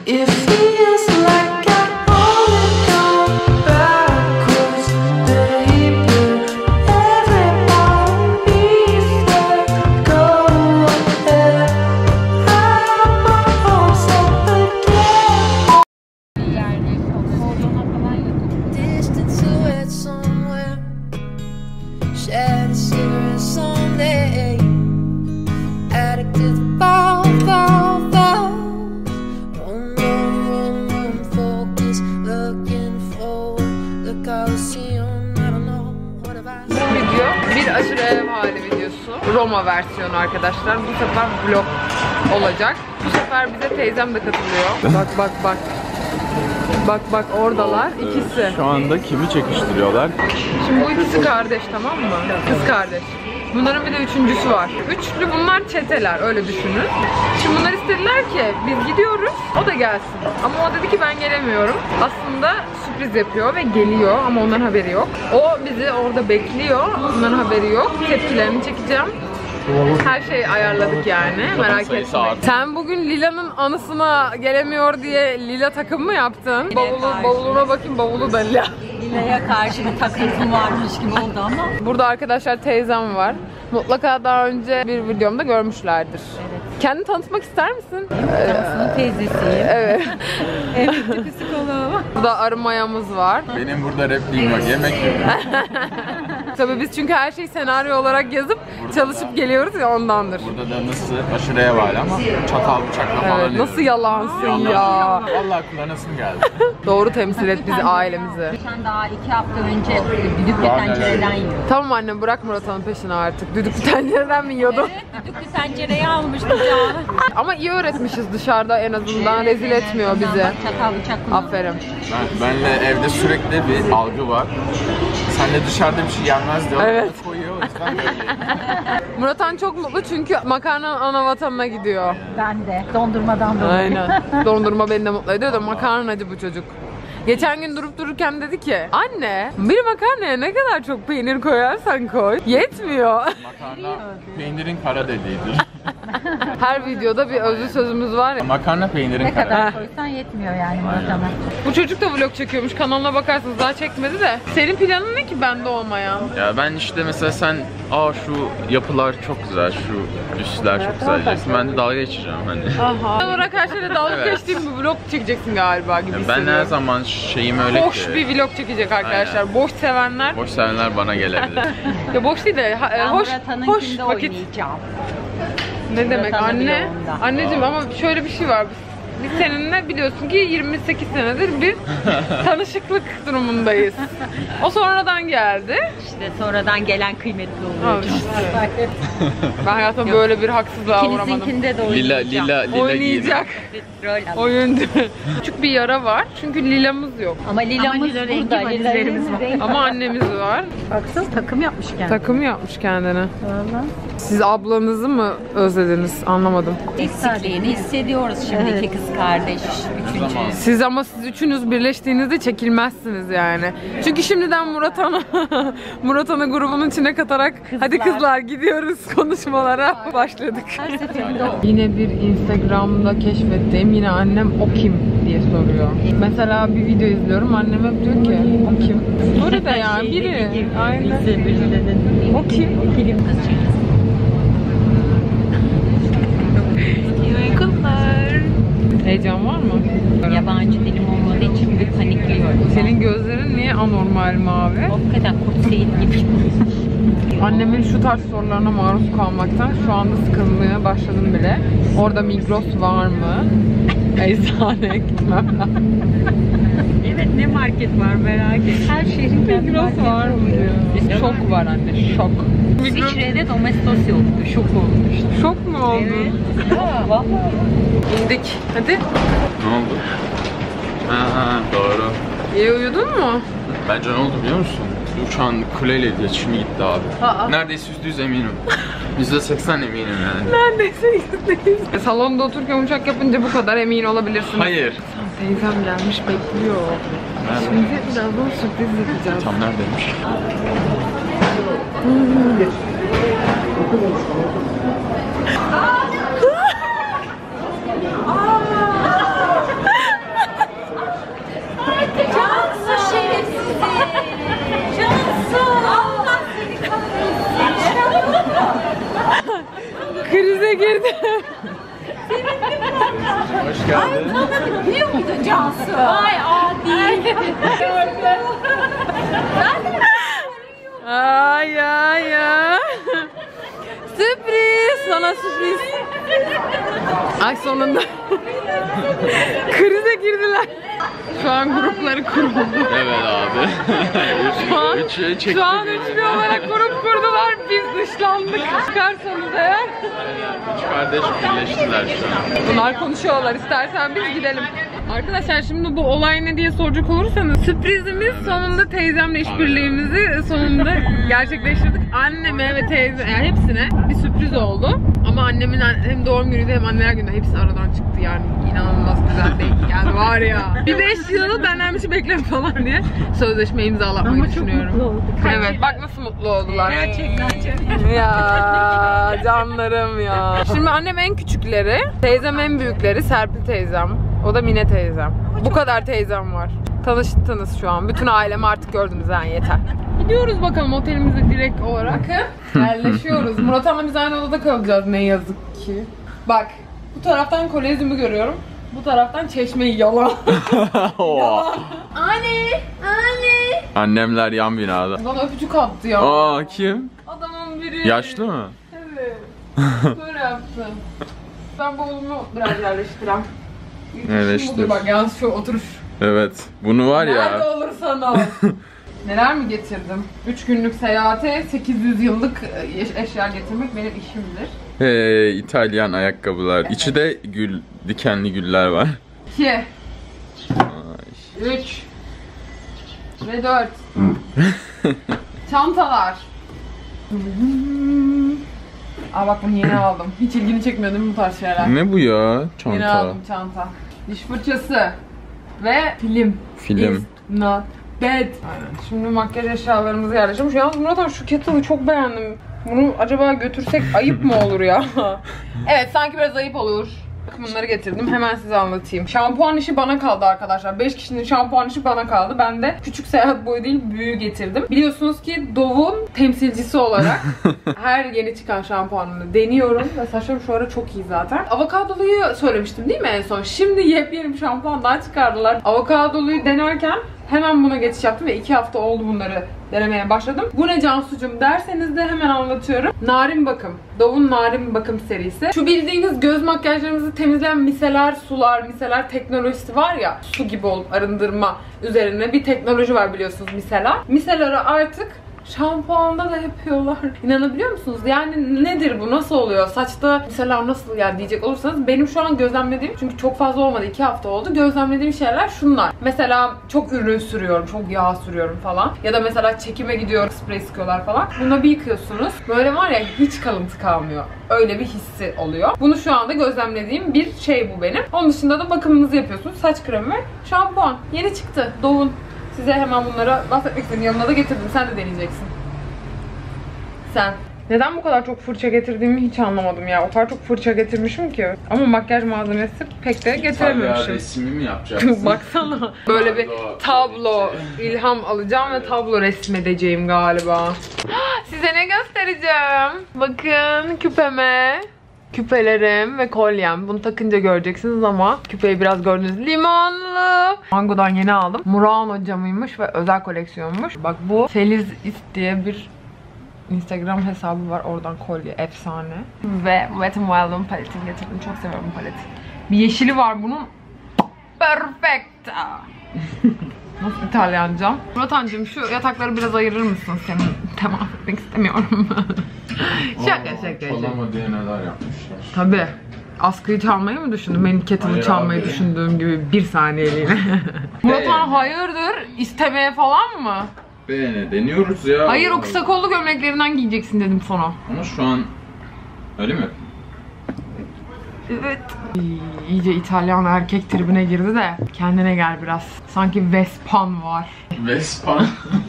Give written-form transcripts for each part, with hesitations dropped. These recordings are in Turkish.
It feels like I only go backwards, baby. Everybody needs to go ahead. I'm my own self again. Distance away somewhere, shed a cigarette someday. Addicted to fall. Run, focus, looking forward. Look how we see on, I don't know what have I Bu video bir aşırı ev hali videosu. Roma versiyonu arkadaşlar. Bu sefer vlog olacak. Bu sefer bize teyzem de katılıyor. Bak oradalar ikisi. Şu anda kimi çekiştiriyorlar? Şimdi bu ikisi kardeş, tamam mı? Kız kardeş. Bunların bir de üçüncüsü var. Üçlü bunlar çeteler, öyle düşünün. Şimdi bunlar istediler ki biz gidiyoruz, o da gelsin. Ama o dedi ki ben gelemiyorum. Aslında sürpriz yapıyor ve geliyor ama onların haberi yok. O bizi orada bekliyor, bunların haberi yok. Tepkilerini çekeceğim. Her şeyi ayarladık yani, merak etmeyin. Sen bugün Lila'nın anısına gelemiyor diye Lila takım mı yaptın? Bavuluna bakayım, bavulu da Lila. Lila'ya karşı bir takıntım varmış gibi oldu ama. Burada arkadaşlar teyzem var. Mutlaka daha önce bir videomda görmüşlerdir. Evet. Kendini tanıtmak ister misin? Cansu'nun teyzesiyim. Evet. Evet, psikoloğum. Burada arı mayamız var. Benim burada repliğim var, yemek yiyorum. Tabii biz çünkü her şeyi senaryo olarak yazıp çalışıp geliyoruz ya, ondandır. Burada da nasıl aşırı ev hali ama çatal bıçakla falan Evet, nasıl yalansın ya. Vallahi kullanasım geldi. Doğru temsil et bizi, ailemizi. Geçen daha 2 hafta önce düdüklü tencereden yiyordum. Tamam anne, bırak Murat'ın peşini artık. Düdüklü tencereden mi yiyordun? Evet, düdüklü tencereyi almıştım ya. Ama iyi öğretmişiz dışarıda, en azından rezil etmiyor bizi. Çatal bıçak kullanıyorum. Aferin. Benle evde sürekli bir algı var. Sen de dışarıda bir şey yenmez diyor. Evet. Koyuyor, o yüzden böyle. Murat'an çok mutlu çünkü makarna ana vatanına gidiyor. Ben de. Dondurmadan dolayı. Aynen. Dondurma beni de mutlu ediyor da makarnacı bu çocuk. Geçen gün durup dururken dedi ki, anne bir makarnaya ne kadar çok peynir koyarsan koy, yetmiyor. Makarna peynirin kara dediğidir. Her videoda bir özlü sözümüz var ya. Makarna peynirin Ne kara. kadar koysan yetmiyor yani Murat'a. Bu çocuk da vlog çekiyormuş, kanalına bakarsınız, daha çekmedi de. Senin planın ne ki bende olmayan? Ya ben işte mesela sen şu yapılar çok güzel, şu üstler çok güzel diyeceksin. Ben de dalga geçeceğim hani. Aha. Olarak her şeyle dalga Evet. geçtiğim bir vlog çekeceksin galiba gibi Ben hissediyorum. her zaman şeyim öyle Boş ki. bir vlog çekecek arkadaşlar. Aynen. Boş sevenler. Boş sevenler bana gelebilir. Ya boş değil de hoş Murat'ınkinde vakit. oynayacağım. Ne demek Murat'ın anne? vlogunda. Anneciğim ama şöyle bir şey var. Biz seninle biliyorsun ki 28 senedir bir tanışıklık durumundayız. O sonradan geldi. İşte sonradan gelen kıymetli oluyor. Al işte. Ben hayatımda böyle bir haksızlığa uğramadım. İkinizinkinde de oynayacağım. Lila Oynayacak. Rol alın. Oyuncu. Küçük bir yara var çünkü Lilamız yok. Ama Lila'mız burada. Lila'mız var. Ama annemiz var. Baksana takım yapmış kendine. Takım yapmış kendine. Valla. Siz ablanızı mı özlediniz? Anlamadım. Eksikliğini hissediyoruz şimdi iki kız kardeş. Üçüncü. Siz üçünüz birleştiğinizde çekilmezsiniz yani. Çünkü şimdiden Murat'ı grubunun içine katarak hadi kızlar gidiyoruz konuşmalara başladık. Her seferinde o. Yine bir Instagram'da keşfettiğim yine annem o kim diye soruyor. Mesela bir video izliyorum, annem hep diyor ki o kim? Öyle de ya biri. Aynen. O kim? Film kızı. Heyecan var mı? Yabancı dilim olmadığı için bir panikliyorum. Senin gözlerin niye anormal mavi? Hakikaten Kurt Seyit gibi. Annemin şu tarz sorularına maruz kalmaktan şu anda sıkılmaya başladım bile. Orada Migros var mı? Eczane gitmem lazım. Evet, ne market var merak et. Her şehrin kendi Migros marketi var mı diyor. Şok var anne, şok. İsviçre'de domestos yoktu, şok olmuştu. Şok mu oldu? Evet. Ya vallahi. İndik. Hadi. Ne oldu? Ha, doğru. İyi uyudun mu? Bence ne oldu biliyor musun? Uçağın kuleyle iletişimi gitti abi. Aa. Neredeyse %100 eminim. %80 eminim yani. Neredeyse %100. Salonda otururken uçak yapınca bu kadar emin olabilirsiniz. Hayır. Teyzem gelmiş bekliyor. Şimdi birazdan sürpriz yapacağız. Tam neredeymiş? Hoş geldin. Biliyor muydun Cansu? Ay adi. Ay ay ay. Sürpriz, sana sürpriz. Ay sonunda krize girdiler. Şu an grupları kuruldu. Evet abi. Şu an üçlü olarak grup kurdular. Biz dışlandık. Çıkarsanız eğer. Üç kardeş birleştiler şu an. Bunlar konuşuyorlar. İstersen biz gidelim. Arkadaşlar şimdi bu olay ne diye soracak olursanız sürprizimiz sonunda teyzemle işbirliğimizi sonunda gerçekleştirdik. Anneme ve teyze yani hepsine bir sürpriz oldu. Ama annemin hem doğum günüydü hem anneler günü hepsi aradan çıktı yani. İnanılmaz güzel değil. Yani var ya. Bir 5 yılı benden bir şey bekleme falan diye sözleşme imzalatmayı düşünüyorum. Mutlu olduk. Evet bak nasıl mutlu oldular. Gerçekten çok. Ya canlarım ya. Şimdi annem en küçükleri, teyzem en büyükleri, Serpil teyzem. O da Mine teyzem. Bu kadar teyzem var. Tanıştınız şu an. Bütün ailemi artık gördünüz yani yeter. Gidiyoruz bakalım otelimize direkt olarak. Yerleşiyoruz. Murat Han'la biz aynı odada kalacağız ne yazık ki. Bak bu taraftan Kolezyum'u görüyorum. Bu taraftan Çeşme'yi yalan. Anne! Anne! Annemler yan binada. Bana öpücük attı ya. Aa kim? Adamın biri. Yaşlı mı? Evet. Böyle yaptı. Ben bavulumu biraz yerleştirem. Yerleştir. Bak yalnız şu oturuş. Evet. Bunu var Nerede ya. olursan ol. Neler mi getirdim? 3 günlük seyahate 800 yıllık eşya getirmek benim işimdir. İtalyan ayakkabılar. İçi de gül, dikenli güller var. 2 3 ve 4 Çantalar. Aa bak bunu yeni aldım. Hiç ilgini çekmiyor değil mi bu tarz şeyler? Ne bu ya? Yeni Çanta. aldım çanta. Diş fırçası. Ve film. Film. Is not bad. Aynen. Şimdi makyaj eşyalarımızı yerleştirmiş. Yalnız Murat abi şu kettle'ı çok beğendim. Bunu acaba götürsek ayıp mı olur ya? Evet sanki biraz ayıp olur. Bunları getirdim. Hemen size anlatayım. Şampuan işi bana kaldı arkadaşlar. 5 kişinin şampuan işi bana kaldı. Ben de küçük seyahat boyu değil büyüğü getirdim. Biliyorsunuz ki Dove'un temsilcisi olarak her yeni çıkan şampuanını deniyorum. Ve saçlarım şu ara çok iyi zaten. Avokadoluyu söylemiştim değil mi en son? Şimdi yepyeni bir şampuan daha çıkardılar. Avokadoluyu denerken hemen buna geçiş yaptım ve 2 hafta oldu bunları denemeye başladım. Bu ne Cansu'cum derseniz de hemen anlatıyorum. Narin Bakım. Dove'un Narin Bakım serisi. Şu bildiğiniz göz makyajlarımızı temizleyen miseler sular, miseler teknolojisi var ya. Su gibi olup arındırma üzerine bir teknoloji var biliyorsunuz miseler. Miseleri artık şampuanda da yapıyorlar. İnanabiliyor musunuz? Yani nedir bu? Nasıl oluyor? Saçta mesela nasıl yani diyecek olursanız benim şu an gözlemlediğim, çünkü çok fazla olmadı 2 hafta oldu. Gözlemlediğim şeyler şunlar. Mesela çok ürün sürüyorum, çok yağ sürüyorum falan. Ya da mesela çekime gidiyorum, sprey sıkıyorlar falan. Bunu bir yıkıyorsunuz. Böyle var ya hiç kalıntı kalmıyor. Öyle bir hissi oluyor. Bunu şu anda gözlemlediğim bir şey bu benim. Onun dışında da bakımınızı yapıyorsunuz. Saç kremi ve şampuan. Yeni çıktı. Dove'un. Size hemen bunlara bahsetmek istedim. Yanına da getirdim. Sen de deneyeceksin. Sen. Neden bu kadar çok fırça getirdiğimi hiç anlamadım ya. O kadar çok fırça getirmişim ki. Ama makyaj malzemesi pek de getirememişim. resmi mi yapacaksın? Baksana. Böyle bir tablo, ilham alacağım ve tablo resmedeceğim galiba. Size ne göstereceğim? Bakın küpeme. Küpelerim ve kolyem. Bunu takınca göreceksiniz ama küpeyi biraz gördünüz. Limonlu. Mango'dan yeni aldım. Murano camıymış ve özel koleksiyonmuş. Bak bu Feliz Ist diye bir Instagram hesabı var. Oradan kolye. Efsane. Ve Wet n Wild'ın paletini getirdim. Çok seviyorum bu paleti. Bir yeşili var bunun. Perfecta. Nasıl İtalyanca? Murat'cığım şu yatakları biraz ayırır mısın? Senin temas etmek istemiyorum. Şaka. Palama diye neler yapmışlar. Tabii. Askıyı çalmayı mı düşündün? Benim kettle'ı Hayır çalmayı abi. düşündüğüm gibi bir saniyeliğine. Murat'an hayırdır? İstemeye falan mı? Deniyoruz ya. Hayır o kısa kollu gömleklerinden giyeceksin dedim sana. Ama şu an öyle mi? Evet. İyice İtalyan erkek tribine girdi de kendine gel biraz. Sanki Vespan var. Vespa.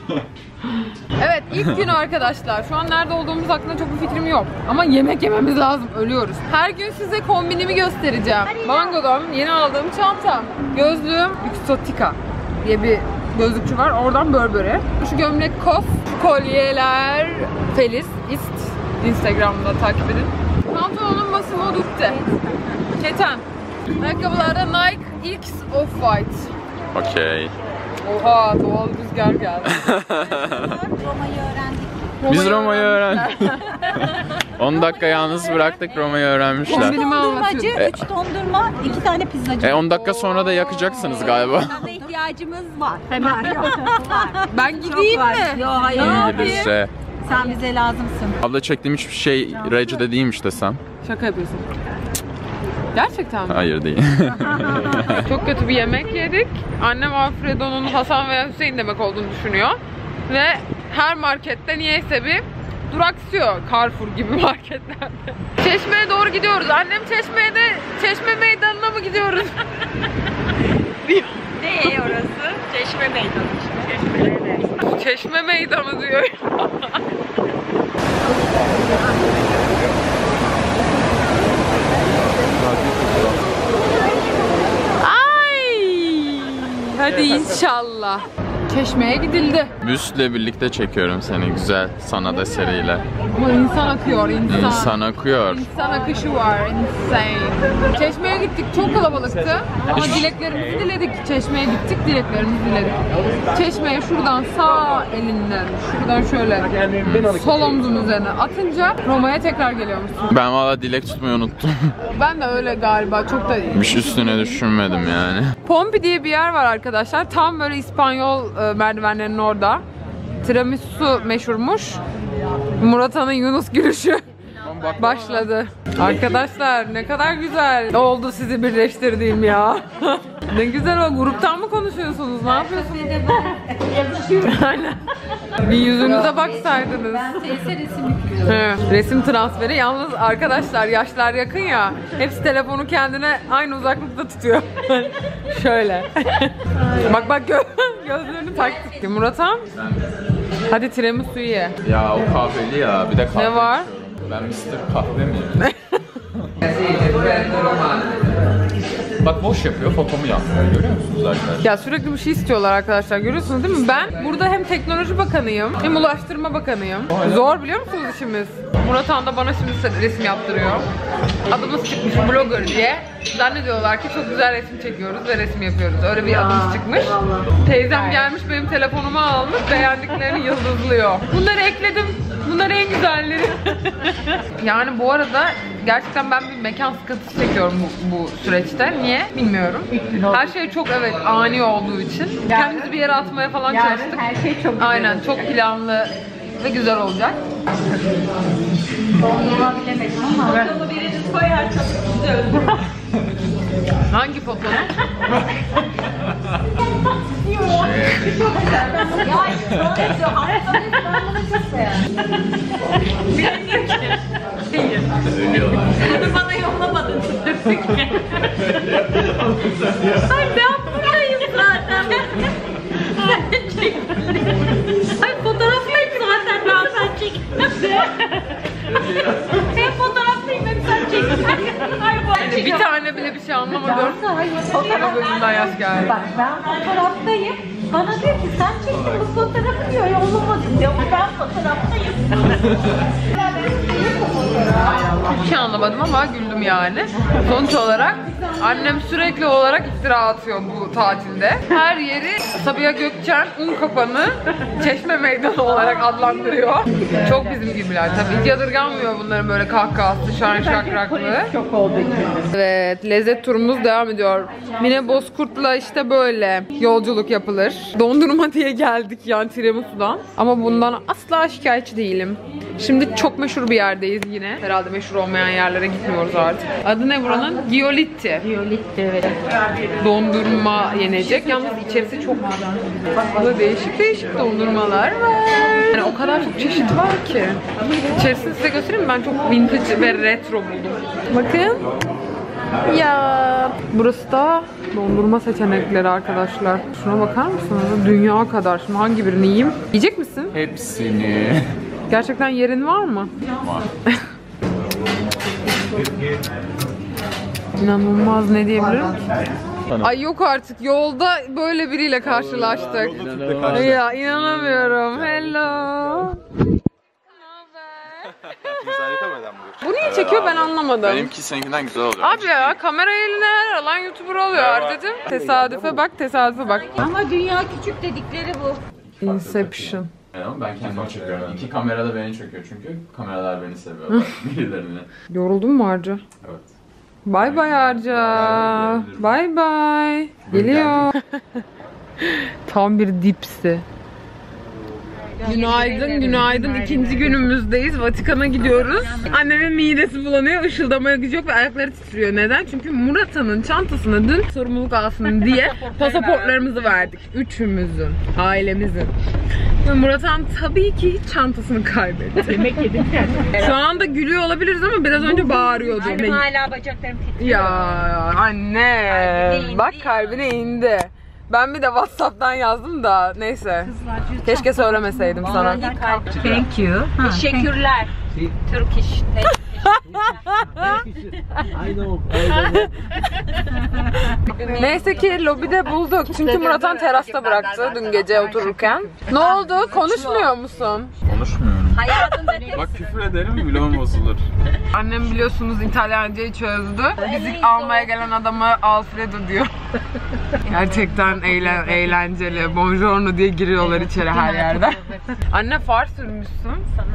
Evet ilk günü arkadaşlar. Şu an nerede olduğumuz hakkında çok bir fikrim yok. Ama yemek yememiz lazım. Ölüyoruz. Her gün size kombinimi göstereceğim. Mango'dan yeni aldığım çantam. Gözlüğüm Exotica diye bir gözlükçü var. Oradan Burberry. Şu gömlek Kof. Şu kolyeler Feliz Ist. Instagram'da takip edin. Pantolonun basımı Dutte. Keten. Ayakkabılarda Nike X Off-White. Okey. Oha, doğal rüzgar geldi. Roma'yı öğrendik. Biz Roma'yı öğrendik. 10 dakika yalnız bıraktık, Roma'yı öğrenmişler. Kombinimi Dondurmacı, anlatıyordum. 3 dondurma, 2 tane pizzacı. 10 dakika sonra da yakacaksınız galiba. Sana ihtiyacımız var. Hemen var. Ben gideyim mi? Yok hayır. İngilizce. Sen bize lazımsın. Abla çektiğim hiçbir şey reçete değilmiş desem. Şaka yapıyorsun. Gerçekten mi? Hayır değil. Çok kötü bir yemek yedik. Annem Alfredo'nun Hasan veya Hüseyin demek olduğunu düşünüyor. Ve her markette niyeyse bir duraksıyor. Carrefour gibi marketlerde. Çeşme'ye doğru gidiyoruz. Annem Çeşme Meydanı'na mı gidiyoruz? Ne orası? Çeşme meydanı işte. Çeşme Meydanı diyor. Ay! Hadi inşallah. Çeşme'ye gidildi. Büstle birlikte çekiyorum seni güzel sanat eseriyle. Ama insan akıyor, insan. İnsan akıyor. İnsan akışı var, insane. Çeşme'ye gittik, çok kalabalıktı. Ama dileklerimizi diledik. Çeşme'ye gittik, dileklerimizi diledik. Çeşme'ye şuradan sağ elinden, şuradan şöyle sol omzun üzerine atınca Roma'ya tekrar geliyormuşsun. Ben valla dilek tutmayı unuttum. Ben de öyle galiba, çok da Bir şey üstüne düşünmedim yani. Pompi diye bir yer var arkadaşlar. Tam böyle İspanyol merdivenlerinin orada. Tiramisu meşhurmuş. Murat Han'ın Yunus gülüşü başladı. Arkadaşlar ne kadar güzel oldu sizi birleştirdiğim ya. Ne güzel o. Gruptan mı konuşuyorsunuz? Ne yapıyorsunuz? Aynen. Bir yüzünüze baksaydınız. Ben teyze resim yüklüyorum. Evet, resim transferi. Yalnız arkadaşlar yaşlar yakın ya. Hepsi telefonu kendine aynı uzaklıkta tutuyor. Şöyle. bak gözlerini taktık. Murat Han. Hadi tiramisu ye. Ya o kahveli ya bir de kahve Ne var? içiyorum. Ben Mr. Kahve miyim? Bak boş yapıyor, fotomu yapmıyor. Görüyor musunuz arkadaşlar? Ya sürekli bir şey istiyorlar arkadaşlar. Görüyorsunuz değil mi? Ben burada hem teknoloji bakanıyım hem ulaştırma bakanıyım. Zor biliyor musunuz işimiz? Murat Han da bana şimdi resim yaptırıyor. Adımız çıkmış blogger diye. Zannediyorlar ki çok güzel resim çekiyoruz ve resim yapıyoruz. Öyle bir adımız çıkmış. Teyzem gelmiş benim telefonumu almış, beğendiklerini yıldızlıyor. Bunları ekledim. Bunlar en güzelleri. Yani bu arada gerçekten ben bir mekan sıkıntısı çekiyorum bu süreçte. Niye? Bilmiyorum. Her şey çok ani olduğu için. Kendimizi bir yere atmaya falan çalıştık. Her şey çok güzel. Aynen çok planlı ve güzel olacak. Dondurma bilemedim ama. Fotoğrafı biriniz koyar çok güzel olur. Hangi fotoğraf? Bunu bana yollamadın. Ay ben buradayım zaten. Ay fotoğraflayayım zaten ben çekeyim. Ben fotoğraflayayım sen çekeyim. Bir tane bile bir şey anlamadım. Ama gözümden yaş geldi. Bak ben fotoğraftayım. Bana diyor ki sen çektin bu fotoğrafı diyor yollamadın diyor. Ben fotoğraftayım. Hiçbir şey anlamadım ama güldüm yani. Sonuç olarak annem sürekli olarak iftira atıyor bu tatilde. Her yeri Sabiha Gökçen un kapanı Çeşme Meydanı olarak adlandırıyor. Çok bizim gibiler tabii. Hiç yadırganmıyor bunların böyle kahkahası, şan şakraklığı. Çok oldu. Evet, lezzet turumuz devam ediyor. Mine Bozkurt'la işte böyle yolculuk yapılır. Dondurma diye geldik yani tiramisu'dan. Ama bundan asla şikayetçi değilim. Şimdi çok meşhur bir yerdeyiz yine. Herhalde meşhur olmayan yerlere gitmiyoruz artık. Adı ne buranın? Giolitti. Giolitti evet. Dondurma yenecek. Yalnız içerisi çok güzel. Bak burada değişik dondurmalar var. Yani o kadar çok çeşit var ki. İçerisini size göstereyim mi? Ben çok vintage ve retro buldum. Bakın. Ya burası da dondurma seçenekleri arkadaşlar. Şuna bakar mısınız? Dünya kadar. Şimdi hangi birini yiyeyim? Yiyecek misin? Hepsini. Gerçekten yerin var mı? Var. İnanılmaz, ne diyebilirim ki? Ay yok artık, yolda böyle biriyle karşılaştık. Ya inanamıyorum. Hello. Imzayı koymadan mı? Bu niye çekiyor ben anlamadım. Benimki seninkinden güzel oluyor. Abi ya kamerayı eline her alan YouTuber oluyor dedim. Tesadüfe bak, tesadüfe bak. Ama dünya küçük dedikleri bu. Inception. Ama ben kendimi çekiyorum. İki kamera da beni çekiyor çünkü kameralar beni seviyor. Birilerini. Yoruldun mu Arca? Evet. Bye bye Arca. Bye bye. Geliyor. Tam bir dipsi. Günaydın, günaydın. İkinci günümüzdeyiz. Vatikan'a gidiyoruz. Annemin midesi bulanıyor, ışıldamaya gücü yok ve ayakları titriyor. Neden? Çünkü Murat'ın çantasına dün sorumluluk alsın diye pasaportlarımızı verdik. Üçümüzün, ailemizin. Ve Murat'ın tabii ki çantasını kaybetti. Yemek yedim kendime. Şu anda gülüyor olabiliriz ama biraz önce bağırıyordu. Benim hala bacaklarım titriyor. Ya anne, Kalbine indi bak ya. kalbine indi. Ben bir de WhatsApp'tan yazdım da neyse. Keşke söylemeseydim sana. Thank you. Teşekkürler. Turkish. Neyse ki lobide bulduk. Çünkü Murat'an terasta bıraktı dün gece otururken. Ne oldu? Konuşmuyor musun? Konuşmuyorum. Hayatında Bak küfür ederim vlogum bozulur. Annem biliyorsunuz İtalyancayı çözdü. Bizi almaya gelen adama Alfredo diyor. Gerçekten eğlenceli. Buongiorno diye giriyorlar içeri her yerden. Anne far sürmüşsün.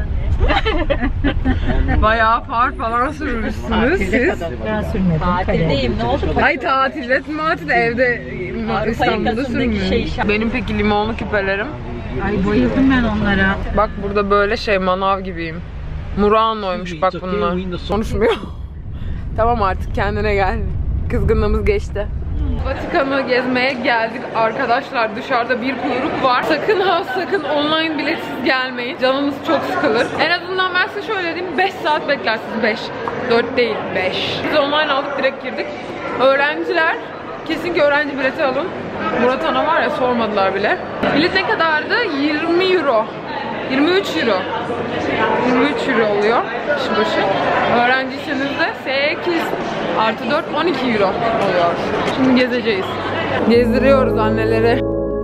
Bayağı far falan sürmüşsünüz siz. ben sürmedim. Tatildeyim. Ne oldu? Ay tatil evde İstanbul'da sürmüş. Benim peki limonlu küpelerim. Ay bayıldım ben onlara. Bak burada böyle manav gibiyim. Murano'ymuş bak bunlar. Konuşmuyor. Tamam artık kendine gel. Kızgınlığımız geçti. Vatikan'ı gezmeye geldik arkadaşlar. Dışarıda bir kuyruk var. Sakın ha sakın online biletsiz gelmeyin. Canınız çok sıkılır. En azından ben size şöyle diyeyim. 5 saat beklersiniz. 5. 4 değil 5. Biz online aldık direkt girdik. Öğrenciler kesinlikle öğrenci bileti alın. Murat Ana var ya sormadılar bile. Bilet ne kadardı? 20 euro. 23 euro. 23 euro oluyor kişi başı. Öğrenciyseniz de 8 artı 4 12 euro oluyor. Şimdi gezeceğiz. Gezdiriyoruz anneleri.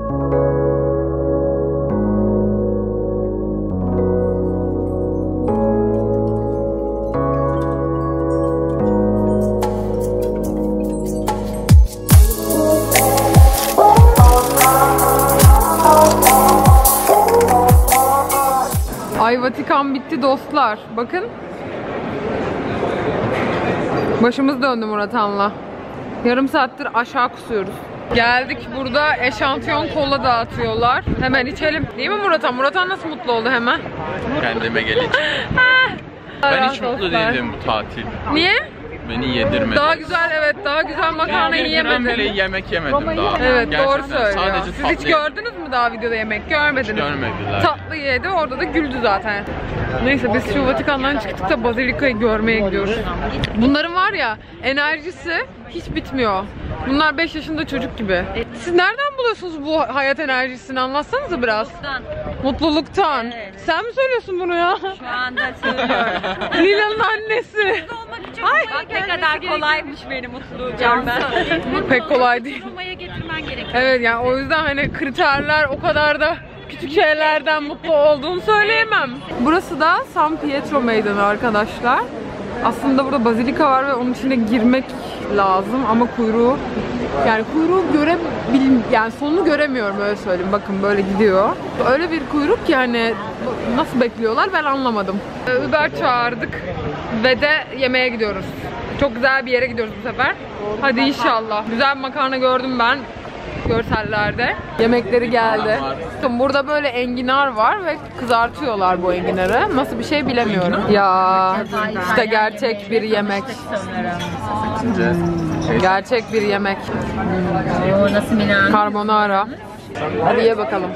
Ay Vatikan bitti dostlar. Bakın. Başımız döndü Murat Han'la. Yarım saattir aşağı kusuyoruz. Geldik burada eşantiyon kola dağıtıyorlar. Hemen içelim. Değil mi Murat Han? Murat Han nasıl mutlu oldu hemen? Kendime geleceğim. Ben hiç mutlu değildim bu tatil. Niye? Beni yedirmedi. Daha güzel daha güzel makarna Bir gram bile yiyemedin. yemek yemedim daha. Evet Gerçekten doğru söylüyor. sadece Siz tatlı hiç gördünüz mü daha videoda yemek? Görmediniz. Hiç görmediler. Tatlı yedi orada da güldü zaten. Neyse biz şu Vatikan'dan çıktık da Bazilika'yı görmeye gidiyoruz. Bunların var ya enerjisi hiç bitmiyor. Bunlar 5 yaşında çocuk gibi. Siz nereden buluyorsunuz bu hayat enerjisini? Anlatsanıza biraz. Mutluluktan. Evet. Sen mi söylüyorsun bunu ya? Şu anda söylüyorum. Lila'nın annesi. Bak ne kadar kolaymış beni mutlu görmen. Pek kolay değil. Roma'ya getirmen gerekiyor. Evet yani o yüzden hani kriterler o kadar da küçük şeylerden mutlu olduğunu söyleyemem. Burası da San Pietro Meydanı arkadaşlar. Aslında burada bazilika var ve onun içine girmek lazım ama kuyruğu yani sonunu göremiyorum öyle söyleyeyim. Bakın böyle gidiyor. Öyle bir kuyruk ki hani nasıl bekliyorlar ben anlamadım. Uber çağırdık ve de yemeğe gidiyoruz. Çok güzel bir yere gidiyoruz bu sefer. Hadi inşallah. Güzel bir makarna gördüm ben görsellerde. Yemekleri geldi. Burada böyle enginar var ve kızartıyorlar bu enginarı. Nasıl bir şey bilemiyorum. Ya işte gerçek bir yemek. Gerçek bir yemek. O nasıl Milan? Carbonara. Hadi ye bakalım.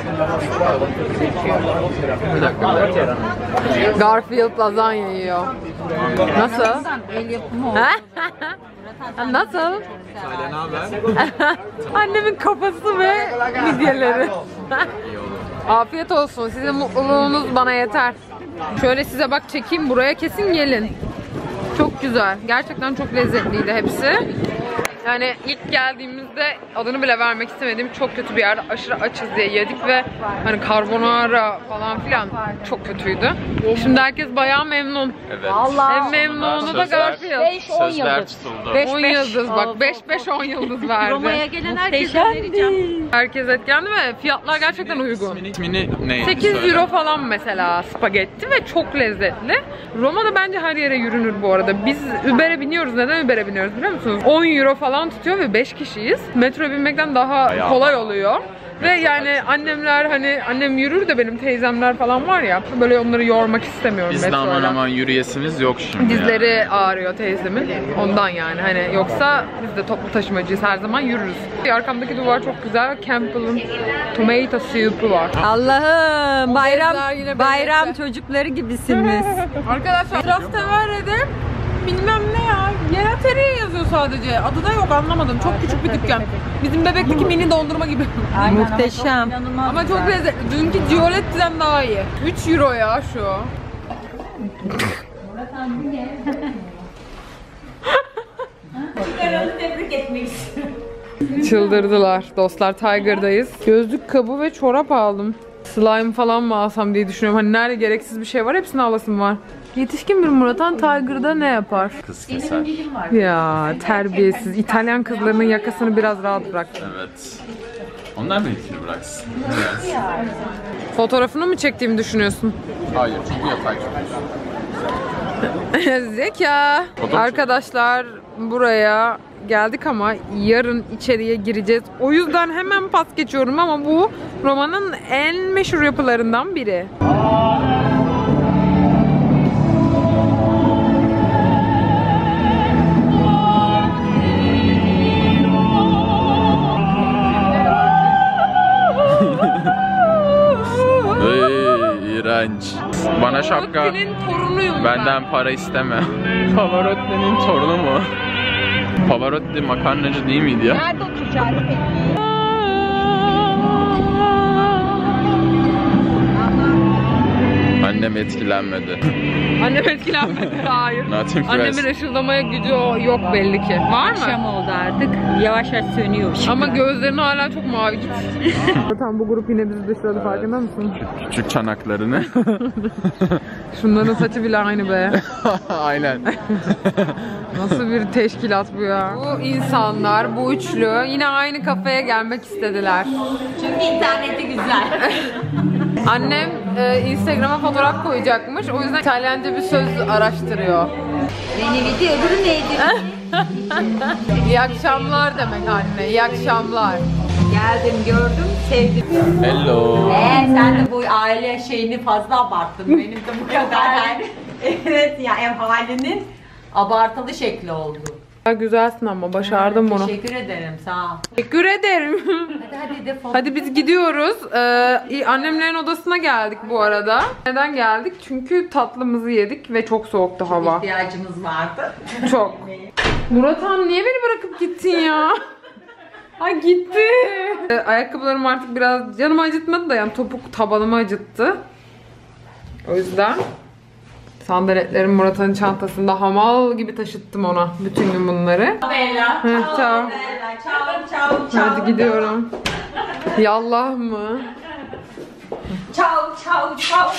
Bir dakika. Garfield lazanya yiyor. Nasıl? El yapımı o. Nasıl? Hala ne haber? Annemin kafası ve midyeleri. Afiyet olsun. Sizin mutluluğunuz bana yeter. Şöyle size bak çekeyim buraya kesin gelin. Çok güzel. Gerçekten çok lezzetliydi hepsi. Yani ilk geldiğimizde adını bile vermek istemediğim çok kötü bir yerde aşırı açız diye yedik ve hani carbonara falan filan çok kötüydü. Şimdi herkes bayağı memnun. Evet. En memnunu da Garfield. 5-10 Sözler yıldız. tutuldu. 10 yıldız bak 5-5-10 yıldız verdi. Roma'ya gelen herkese vereceğim. Herkes etkilendi ve fiyatlar gerçekten uygun. İsmini neydi? 8 söyle. euro falan mesela spagetti ve çok lezzetli. Roma'da bence her yere yürünür bu arada. Biz Uber'e biniyoruz. Neden Uber'e biniyoruz biliyor musunuz? 10 euro falan tutuyor ve 5 kişiyiz. Metroya binmekten daha Bayağı. kolay oluyor. Ve yani annemler hani annem yürür de benim teyzemler falan var ya böyle onları yormak istemiyorum Biz de aman metroyla. aman yürüyesimiz yok şimdi. Dizleri ağrıyor teyzemin. Ondan yani hani yoksa biz de toplu taşımacıyız her zaman yürürüz. Arkamdaki duvar çok güzel. Campbell'ın tomato soup'u var. Allah'ım bezler yine bayram birlikte. çocukları gibisiniz. Arkadaşlar Trastevere bilmem ne ya. Gelateria yazıyor sadece. Adı da yok anlamadım. Çok küçük bir dükkan. Bizim bebekteki mini dondurma gibi. Muhteşem. Ama çok lezzetli. Dünkü Gioletti'den daha iyi. 3 euro ya şu. Tebrik etmek istiyorum. Çıldırdılar. Dostlar Tiger'dayız. Gözlük kabı ve çorap aldım. Slime falan mı alsam diye düşünüyorum. Hani nerede gereksiz bir şey var hepsini alasım var. Yetişkin bir Muratan Tiger'da ne yapar? Kız keser. Ya terbiyesiz. İtalyan kızlarının yakasını biraz rahat bırak. Evet. Onlar da ikili bıraksın. Evet. Fotoğrafını mı çektiğimi düşünüyorsun? Hayır çünkü yapay çekiyorsun. Zeka. Fotoğraf Arkadaşlar buraya geldik ama yarın içeriye gireceğiz. O yüzden hemen pas geçiyorum ama bu Roma'nın en meşhur yapılarından biri. İğrenç. Bana şapka. Pavarotti'nin torunuyum ben. Benden para isteme. Pavarotti'nin torunu mu? Pavarotti makarnacı değil miydi ya? Nerede oturacağız? Annem etkilenmedi. Annem etkilenmedi. Hayır. Not impressed. Annemin ışıldamaya gücü yok belli ki. Var mı? Akşam oldu artık. Yavaş yavaş sönüyor ışıklar. Ama gözlerin hala çok mavi. Zaten bu grup yine bizi dışladı farkında mısın? Küçük çanaklarını. Şunların saçı bile aynı be. Aynen. Nasıl bir teşkilat bu ya? Bu insanlar, bu üçlü yine aynı kafeye gelmek istediler. Çünkü interneti güzel. Annem Instagram'a fotoğraf koyacakmış. O yüzden İtalyanca bir söz araştırıyor. Beni video öbürü neydi? İyi akşamlar demek anne. İyi akşamlar. Geldim gördüm sevdim. Hello. Sen de bu aile şeyini fazla abarttın. Benim de bu kadar yani. Evet ya ev halinin abartılı şekli oldu. Güzelsin ama başardım bunu. Teşekkür ederim sağ ol. Teşekkür ederim. Hadi defol. Hadi biz gidiyoruz. Annemlerin odasına geldik bu arada. Neden geldik? Çünkü tatlımızı yedik ve çok soğuktu hava. İhtiyacımız vardı. Çok. Murat Han niye beni bırakıp gittin ya? Ay gitti. Ayakkabılarım artık biraz canımı acıtmadı da yani topuk tabanımı acıttı. O yüzden sandaletlerim Murat Han'ın çantasında hamal gibi taşıttım ona bütün gün bunları. Bella. Hı, tamam. Ciao ciao. Hadi gidiyorum. Yallah mı? Ciao ciao ciao.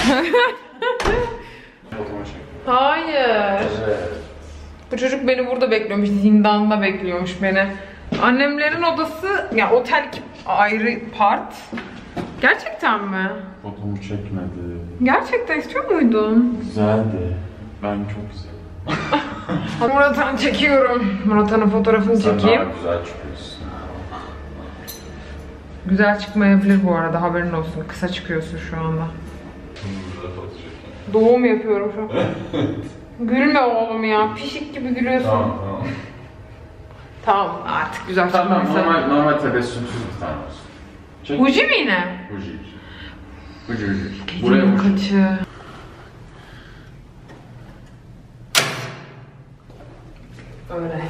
Hayır. Bu çocuk beni burada bekliyormuş. Zindanda bekliyormuş beni. Annemlerin odası, ya otel ayrı part. Gerçekten mi? Fotomu çekmedi. Gerçekten istiyor muydun? Güzeldi. Ben çok güzel. Murat Han çekiyorum. Murat Han'ın fotoğrafını çekeyim. güzel çıkıyorsun. Güzel çıkmayabilir bu arada, haberin olsun. Kısa çıkıyorsun şu anda. Doğum yapıyorum şu an. Gülme oğlum ya. Pişik gibi gülüyorsun. Tamam. Tamam artık güzel Tamam, çıkmaysa. normal tebessümsüz bir tane olsun. Çek. Uji mi yine? Uji. Buraya Buraya kaçı. Öyle.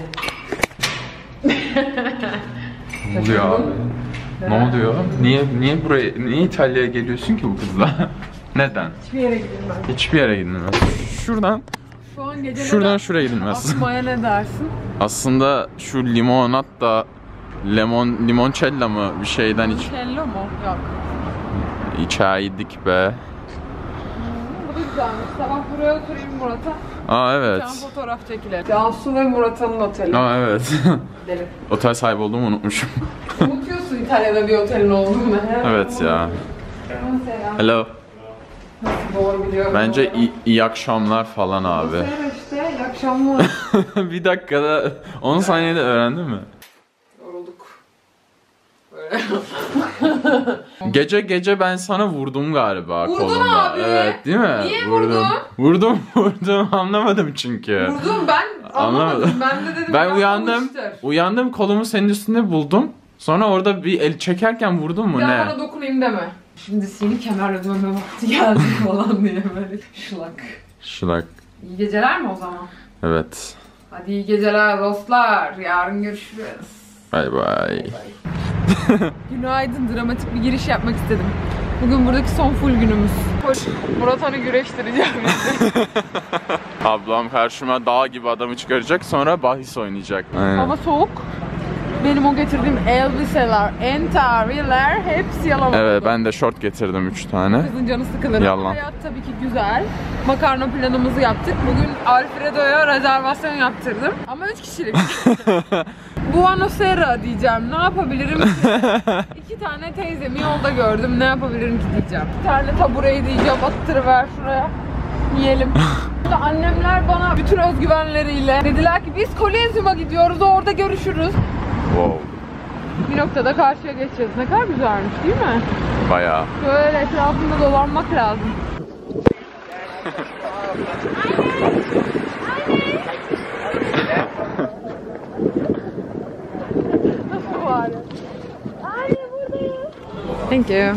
Ne oluyor abi? Ne oluyor? Niye İtalya'ya geliyorsun ki bu kızla? Neden? Hiçbir yere gidilmez. Hiçbir yere gidilmez. Şuradan Şu an geceleri Şuradan şuraya gidilmez. atmaya ne dersin? Aslında şu limonat da limoncello mı bir şeyden Cello mu? Yok. içeydik be. Bu da güzelmiş. Sabah buraya oturayım Murat'a. Aa Bir evet. tane fotoğraf çekilelim. Cansu ve Murat'ın oteli. Aa evet. Gidelim. Otel sahibi olduğumu unutmuşum. Unutuyorsun İtalya'da bir otelin olduğunu. Evet ya. Mesela. Hello. Doğru biliyorum. Bence iyi akşamlar falan abi. Mesela işte iyi akşamlar. Bir dakikada 10 saniyede öğrendin mi? Yorulduk. Gece ben sana vurdum galiba Vurdun kolumda. abi. Evet değil mi? Niye vurdum? Vurdum anlamadım çünkü. Vurdum ben anlamadım. Ben de dedim. Ben ya, uyandım. olmuştur. Uyandım kolumu senin üstünde buldum. Sonra orada bir el çekerken vurdun mu Bir daha ne? bana dokunayım deme. Şimdi seni kemerle dövme vakti geldi falan diye böyle şılak. Şılak. İyi geceler mi o zaman? Evet. Hadi iyi geceler dostlar. Yarın görüşürüz. Bay bay. Günaydın. Dramatik bir giriş yapmak istedim. Bugün buradaki son full günümüz. Murat hani güreştireceğim. Ablam karşıma dağ gibi adamı çıkaracak sonra bahis oynayacak. Aynen. Hava soğuk. Benim o getirdiğim elbiseler, entariler hepsi yalan Evet oldu. ben de şort getirdim 3 tane. Kızın canı sıkılır. Yalan. Hayat tabii ki güzel. Makarna planımızı yaptık. Bugün Alfredo'ya rezervasyon yaptırdım. Ama 3 kişilik. Buonasera diyeceğim. Ne yapabilirim ki? 2 tane teyzemi yolda gördüm. Ne yapabilirim ki diyeceğim. Bir tane tabureyi diyeceğim. Attırıver şuraya. Yiyelim. Annemler bana bütün özgüvenleriyle dediler ki biz Kolezyum'a gidiyoruz. Orada görüşürüz. Wow. Bir noktada karşıya geçeceğiz. Ne kadar güzelmiş değil mi? Bayağı. Böyle etrafında dolanmak lazım. Nasıl var? Thank you.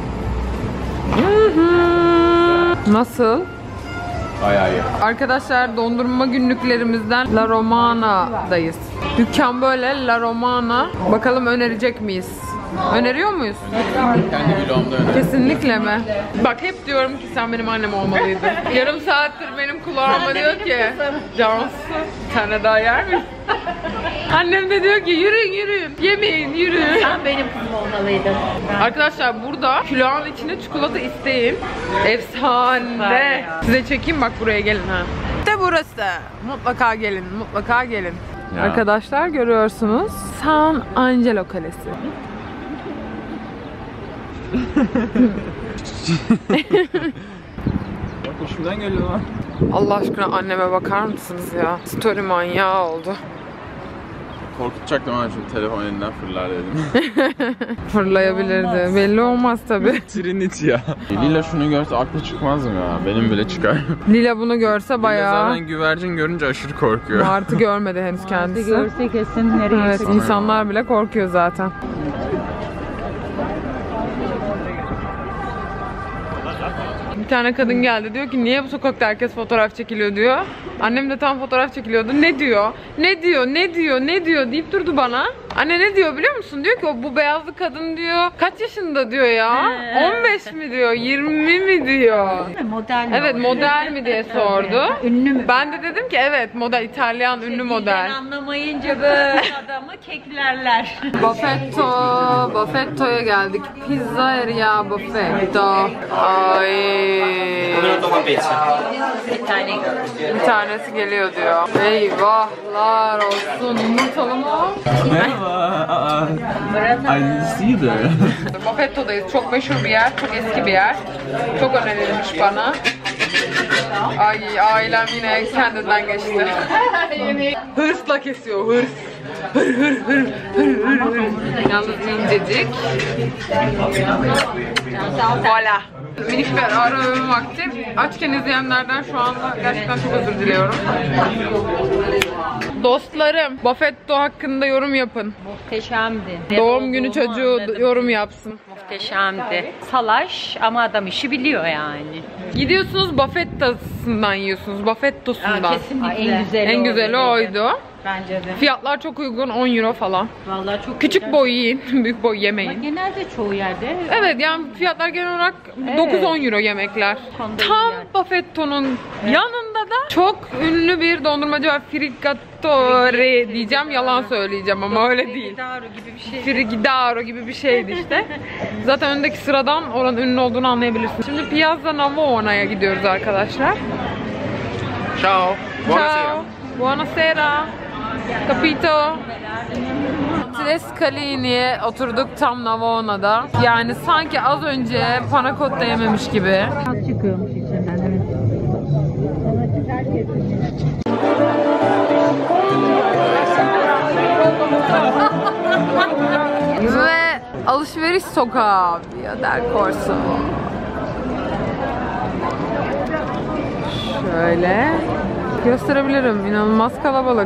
Nasıl? Bayağı iyi. Arkadaşlar dondurma günlüklerimizden La Romana'dayız. Dükkan böyle La Romana. Bakalım önerecek miyiz? Öneriyor muyuz? Kendi vlogumda öyle. Kesinlikle mi? Bak hep diyorum ki sen benim annem olmalıydın. Yarım saattir benim kulağıma diyor ki Cansu bir tane daha yer mi? Annem de diyor ki yürüyün yürüyün. Yemeyin yürüyün. Sen benim kızım olmalıydın. Arkadaşlar burada külahın içine çikolata isteyin. Efsane. Size çekeyim bak buraya gelin ha. İşte burası. Mutlaka gelin, mutlaka gelin. Ya. Arkadaşlar görüyorsunuz. San Angelo Kalesi. Bak hoşumdan geliyor lan. Allah aşkına anneme bakar mısınız ya? Story manyağı oldu. Korkutacaktım ama şimdi telefon elinden fırlar dedim. Fırlayabilirdi. Belli olmaz tabi. Trinity ya. Lila şunu görse aklı çıkmaz mı ya? Benim bile çıkar. Lila bunu görse Lila bayağı zaten güvercin görünce aşırı korkuyor. Martı görmedi henüz kendisi. Görse kesin nereye Evet, çıkıyor. insanlar bile korkuyor zaten. Bir tane kadın geldi diyor ki niye bu sokakta herkes fotoğraf çekiliyor diyor. Annem de tam fotoğraf çekiliyordu. Ne diyor? Ne diyor? Ne diyor? Ne diyor deyip durdu bana. Anne ne diyor biliyor musun? Diyor ki o bu beyazlı kadın diyor. Kaç yaşında diyor ya? 15 mi diyor? 20 mi diyor? Model mi? Evet model mi diye sordu. Ünlü mü? Ben de dedim ki evet model İtalyan ünlü model. Ben anlamayınca böyle adamı keklerler. Buffetto'ya geldik. Pizzeria Buffetto. Ay. Bir tane Bir tanesi geliyor diyor. Eyvahlar olsun. Yumurtalı mı? Merhaba. I didn't see there. Buffetto'dayız. Çok meşhur bir yer. Çok eski bir yer. Çok önerilmiş bana. Ay ailem yine kendinden geçti. Hırsla kesiyor hırs. Hır hır hır hır hır hır. Yalnız incecik. Voila. Minik bir ara öğün vakti. Açken izleyenlerden şu anda gerçekten çok özür diliyorum. Dostlarım, Buffetto hakkında yorum yapın. Muhteşemdi. Doğum günü çocuğu yorum yapsın. Muhteşemdi. Salaş ama adam işi biliyor yani. Gidiyorsunuz Buffetto'sundan yiyorsunuz. Buffetto'sundan. Kesinlikle. En güzeli oydu. Bence de. Fiyatlar çok uygun, 10 euro falan. Vallahi çok Küçük güzel. boy yiyin, büyük boy yemeyin. Genelde çoğu yerde. Evet yani fiyatlar genel olarak 9-10 euro yemekler. Konuda Tam iyi yani. Buffetto'nun yanında Navona'da çok ünlü bir dondurmacı var. Frigatore diyeceğim, yalan söyleyeceğim ama öyle değil. Frigidaro gibi bir şey. Frigidaro gibi bir şeydi işte. Zaten öndeki sıradan oranın ünlü olduğunu anlayabilirsiniz. Şimdi Piazza Navona'ya gidiyoruz arkadaşlar. Ciao. Ciao. Buonasera. Capito. Tres Scalini'ye oturduk tam Navona'da. Yani sanki az önce panna cotta yememiş gibi. Az çıkıyormuş içinden, evet. Ve alışveriş sokağı Via del Corso. Şöyle gösterebilirim. İnanılmaz kalabalık.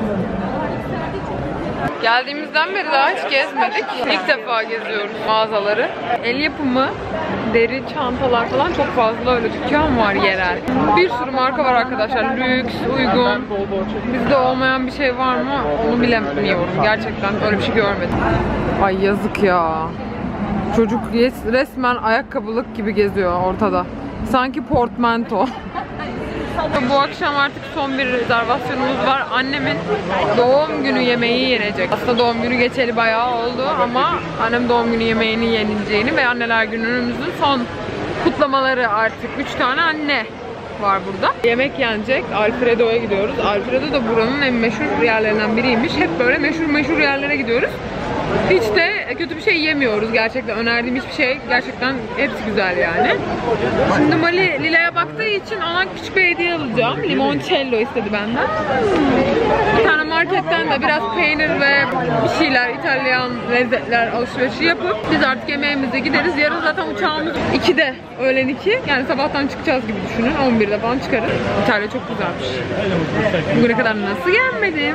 Geldiğimizden beri daha hiç gezmedik. İlk defa geziyoruz mağazaları. El yapımı, deri çantalar falan çok fazla öyle dükkan var yerel. Bir sürü marka var arkadaşlar. Lüks, uygun. Bizde olmayan bir şey var mı onu bilemiyorum. Gerçekten öyle bir şey görmedim. Ay yazık ya. Çocuk resmen ayakkabılık gibi geziyor ortada. Sanki portmanto. Bu akşam artık son bir rezervasyonumuz var. Annemin doğum günü yemeği yenecek. Aslında doğum günü geçeli bayağı oldu ama annem doğum günü yemeğini yenileceğini ve anneler günümüzün son kutlamaları artık 3 tane anne var burada. Yemek yenecek. Alfredo'ya gidiyoruz. Alfredo da buranın en meşhur yerlerinden biriymiş. Hep böyle meşhur yerlere gidiyoruz. Hiç de kötü bir şey yemiyoruz gerçekten. Önerdiğim hiçbir şey gerçekten hepsi güzel yani. Şimdi Mali Lila'ya baktığı için ona küçük bir hediye alacağım. Limoncello istedi benden. Bir tane marketten de biraz peynir ve bir şeyler, İtalyan lezzetler alışverişi yapıp biz artık yemeğimize gideriz. Yarın zaten uçağımız 2'de, öğlen 2. Yani sabahtan çıkacağız gibi düşünün. 11'de falan çıkarız. İtalya çok güzelmiş. Bugüne kadar nasıl gelmedim?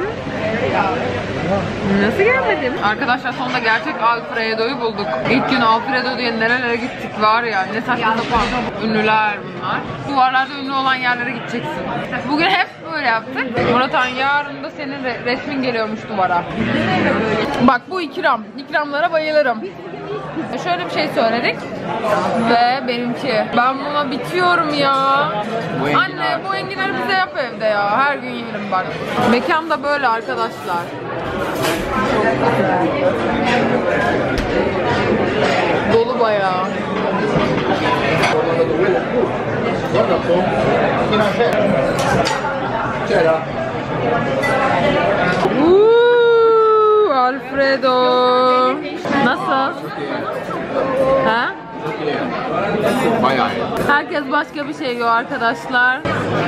Nasıl gelmedim? Arkadaşlar sonunda gerçek Alfredo'yu bulduk. İlk gün Alfredo diye nerelere gittik var ya, ne saçma sapan ünlüler bunlar. Duvarlarda ünlü olan yerlere gideceksin. Bugün hep böyle yaptık. Muratan yarın da senin resmin geliyormuş duvara. Bak bu ikram. İkramlara bayılırım. Şöyle bir şey söyledik ve benimki. Ben buna bitiyorum ya. Anne bu enginarı bize yap evde ya. Her gün yiyelim bak. Mekan da böyle arkadaşlar. Dolu bayağı. Alfredo. Nasıl? Ha? Bayağı. Herkes başka bir şey yiyor arkadaşlar.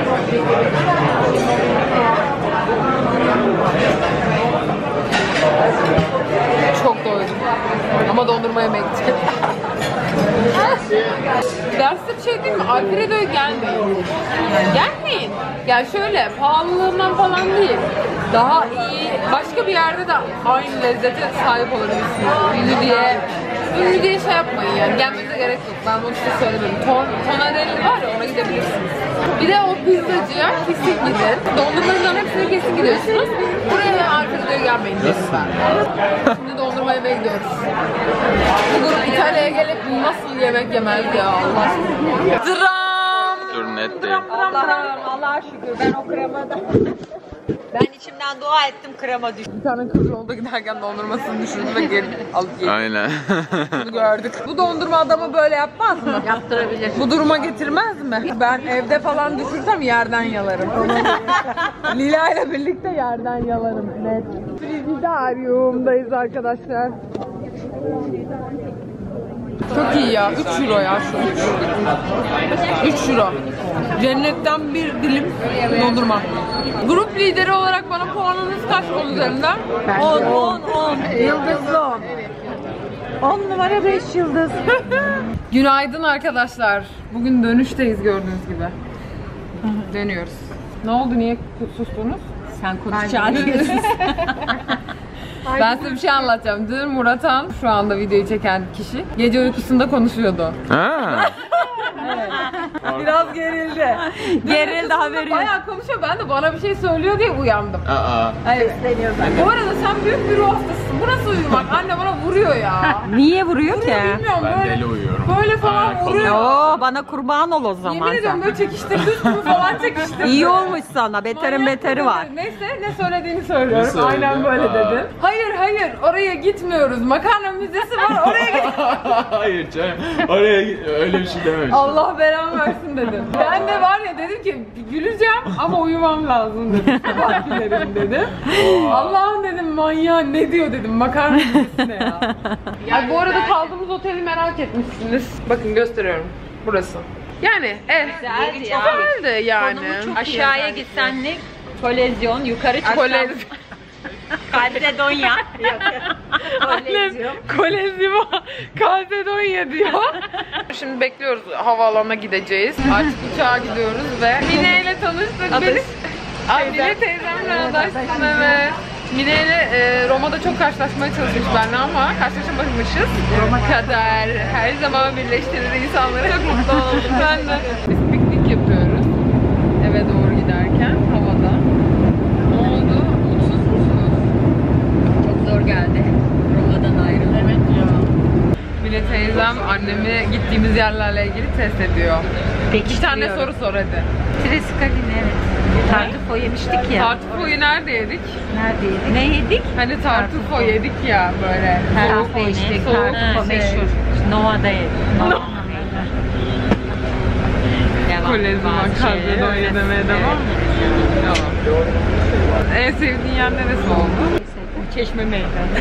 Çok doydum. Ama dondurma yemeye gideceğim. Derste bir şey değil mi? Alfredo'ya gelmeyin. Gelmeyin. Gel şöyle, pahalılığından falan değil. Daha iyi, başka bir yerde de aynı lezzete sahip olabilirsiniz. Ünlü diye şey yapmayın yani. Gelmenize gerek yok. Ben bunu size söylemedim. Tonarelli var ya, ona gidebilirsiniz. Bir de o pizzacıya kesin gidin. Dondurmaların hepsine kesin gidiyorsunuz. Buraya ve Alfredo'ya gelmeyin lütfen. Şimdi dondurma yemeye gidiyoruz. Bu grup İtalya'ya gelip nasıl yemek yemez ya Allah aşkına. Dram! Dur net değil. Allah'a şükür ben o kremada. Ben içimden dua ettim, krema düştü. Bir tane kız yolda giderken dondurmasını düşürdü ve geri alıp yedi. Aynen. Bunu gördük. Bu dondurma adamı böyle yapmaz mı? Yaptırabilir. Bu duruma getirmez mi? Ben evde falan düşürsem yerden yalarım. Lila ile birlikte yerden yalarım. Net. Frigidaryum'dayız arkadaşlar. Çok iyi ya. 3 euro ya şu. 3 euro. Cennetten bir dilim dondurma. Grup lideri olarak bana puanınız kaç 10 üzerinden? 10. Yıldızlı 10. 10 numara 5 yıldız. Günaydın arkadaşlar. Bugün dönüşteyiz gördüğünüz gibi. Dönüyoruz. Ne oldu? Niye sustunuz? Sen konuşacaksın. Ben size bir şey anlatacağım. Dün Muratan, şu anda videoyu çeken kişi, gece uykusunda konuşuyordu. Ha. Biraz gerildi. Gerildi, haberi yok. Bayağı konuşuyor. Ben de bana bir şey söylüyor diye uyandım. Aa. Evet. Bu arada sen büyük bir ruh hastasısın. Bu nasıl uyumak? Anne bana vuruyor vuruyor ya. Niye vuruyor ki? Bilmiyorum Ben böyle. deli uyuyorum. Böyle falan Aynen, vuruyor. Oo, bana kurban ol o zaman. Yemin ediyorum sen. böyle çekiştirdi üstümü falan çekiştirdi. İyi olmuş sana. Beterin Manyak beteri dedi. var. Neyse ne söylediğini söylüyorum. Ne söyledi? Aynen böyle Aa. dedim. Hayır oraya gitmiyoruz. Makarna müzesi var oraya git. Hayır canım. Oraya öyle bir şey dememiştim. Allah belamı versin dedim. Ben de var ya dedim ki güleceğim ama uyumam lazım dedim. Sabah gülerim dedim. Allah'ım dedim manyağı ne diyor dedim. Makarna müzesi ne ya. Ay, bu arada kaldığımız oteli merak etmişsiniz. Bakın gösteriyorum. Burası. Yani Güzeldi ya. güzeldi yani. Aşağıya gitsen ne? Kolezyon, yukarı çıksan. Kolez. Kalzedonya. Annem Kolezyum Kalzedonya diyor. Şimdi bekliyoruz, havaalanına gideceğiz. Artık uçağa gidiyoruz ve Mine ile tanıştık. Mine teyzemle adaşsın, evet. Mine ile Roma'da çok karşılaşmaya çalışmış benimle ama karşılaşamamışız. Roma kader her zaman birleştirir insanları. Çok mutlu oldum ben de. Biz piknik yapıyoruz eve doğru giderken havada. Ne oldu? Mutsuz musunuz? Çok zor geldi. Roma'dan ayrılmak. Evet ya. Mine teyzem annemi gittiğimiz yerlerle ilgili test ediyor. Peki, 2 tane biliyorum. soru sor hadi. Triskaline, evet. Tartufo yemiştik ya. Tartufoyu nerede yedik? Neredeydik? Ne yedik? Hani tartufo yedik ya böyle. Tartufo içtik. Tartufo meşhur. Nova'da yedik. Kolezyum Kalzedonya demeye devam mı? Tamam. En sevdiğin yer neresi oldu? Çeşme meydanı.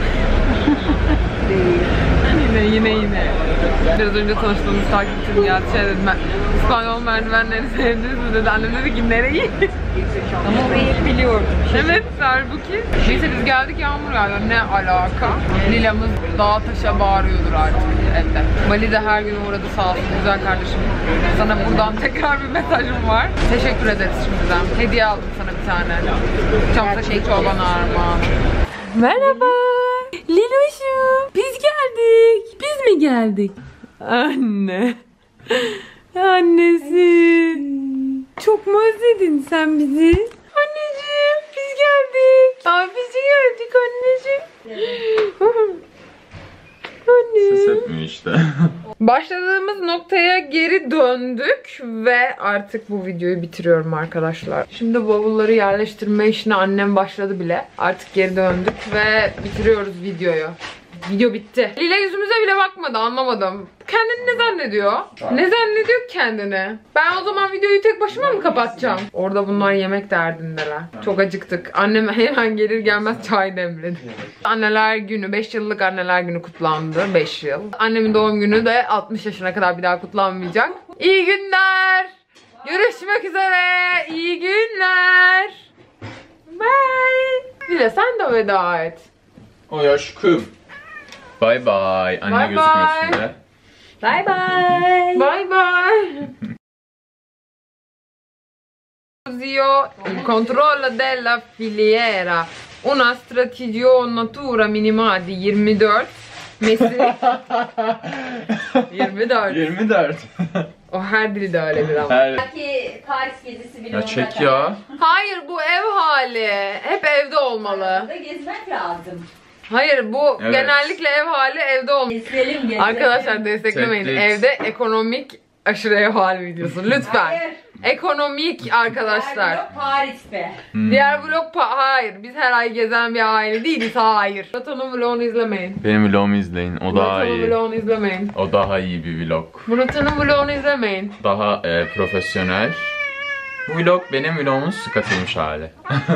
Yine. Biraz önce tanıştığımız takipçim geldi şey dedi, ben İspanyol merdivenleri sevdiniz mi dedi. Annem dedi ki nereyi? Ama orayı biliyordum. Evet halbuki. Neyse biz geldik, yağmur yağıyor. Ne alaka? Lilamız dağa taşa bağırıyordur artık evde. Bali'de her gün uğradı sağ olsun güzel kardeşim. Sana buradan tekrar bir mesajım var. Teşekkür ederiz şimdiden. Hediye aldım sana bir tane. Çamsaçlı çoban armağan. Merhaba. Liloş'um. Biz geldik. Biz mi geldik? Anne. Annesi. Çok mu özledin sen bizi? Anneciğim biz geldik. Abisi geldik anneciğim. Ses Anne. etmiyor işte. Başladığımız noktaya geri döndük ve artık bu videoyu bitiriyorum arkadaşlar. Şimdi bavulları yerleştirme işine annem başladı bile. Artık geri döndük ve bitiriyoruz videoyu. Video bitti. Lila yüzümüze bile bakmadı, anlamadım. Kendini ne zannediyor? Ne zannediyor kendini? Ben o zaman videoyu tek başıma mı kapatacağım? Orada bunlar yemek derdindeler. Çok acıktık. Annem hemen gelir gelmez çay demledi. Anneler günü, 5 yıllık anneler günü kutlandı. 5 yıl. Annemin doğum günü de 60 yaşına kadar bir daha kutlanmayacak. İyi günler. Görüşmek üzere. İyi günler. Bye. Lila sen de veda et. Oy aşkım. Bye bye. Anne Bye gözükmüyor bye. şimdi. Bye bye. Bye bye. Il controllo della filiera, una strategia natura minima di 24 mesi. 24. 24. O her dilde öyledir ama. Her... Belki Paris gezisi bile Ya çek ya. Hayır bu ev hali. Hep evde olmalı. Burada gezmek lazım. Hayır bu Evet. genellikle ev hali evde olmalı. Gezelim. Arkadaşlar desteklemeyin. Tehdit. Evde ekonomik aşırı ev hali videosu lütfen. Hayır. Ekonomik arkadaşlar. Yok Paris'te. Diğer vlog hayır. Biz her ay gezen bir aile değiliz. Hayır. Murat'ın vlogunu izlemeyin. Benim vlogumu izleyin. O daha Murat'ın iyi. vlogunu izlemeyin. O daha iyi bir vlog. Murat'ın vlogunu izlemeyin. Daha profesyonel. Bu vlog benim vlogumun katılmış hali.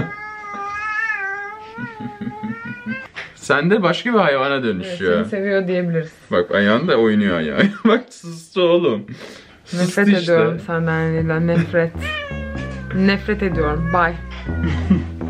Sen de başka bir hayvana Evet, dönüşüyor. seni seviyor diyebiliriz. Bak ayağın da oynuyor ayağı. Bak sustu oğlum. Sustu Nefret işte. ediyorum senden Lila. Nefret. Nefret ediyorum. Bye.